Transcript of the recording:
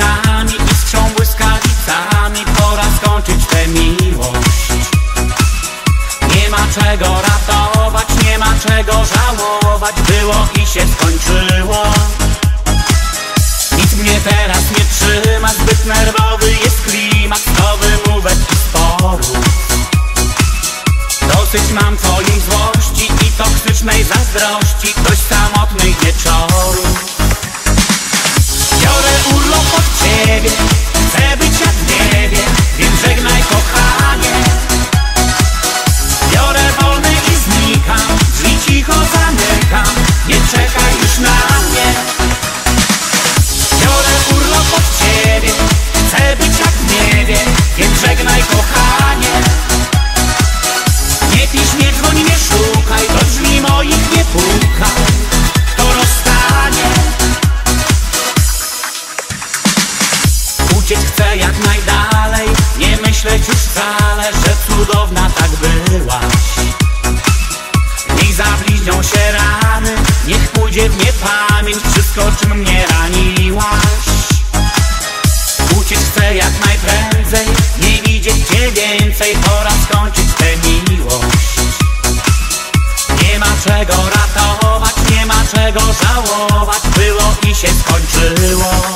nami iskrzą błyskawicami. Pora skończyć tę miłość. Nie ma czego ratować, nie ma czego żałować. Było i się skończyło. Nic mnie teraz nie trzyma, zbyt nerwowy jest klimat do wymówek i sporów. Dosyć mam twojej złości i toksycznej zazdrości, dość samotnych wieczorów. Biorę urlop od ciebie, chcę być jak nie wiem, więc żegnaj kochanie. Biorę wolny i znikam, drzwi cicho zamykam, nie czekaj już na mnie. Biorę urlop od ciebie, chcę być jak nie wiem, więc żegnaj kochanie. Nie pisz, nie dzwoń, nie szukaj, do drzwi moich nie pukaj, to rozstanie. Uciec chcę jak najdalej, nie myśleć już wcale, że cudowna tak byłaś. Niech zabliźnią się rany, niech pójdzie w niepamięć wszystko, czym mnie raniłaś. Uciec chcę jak najprędzej, nie widzieć cię więcej, pora skończyć tę miłość. Nie ma czego ratować, nie ma czego żałować, było i się skończyło.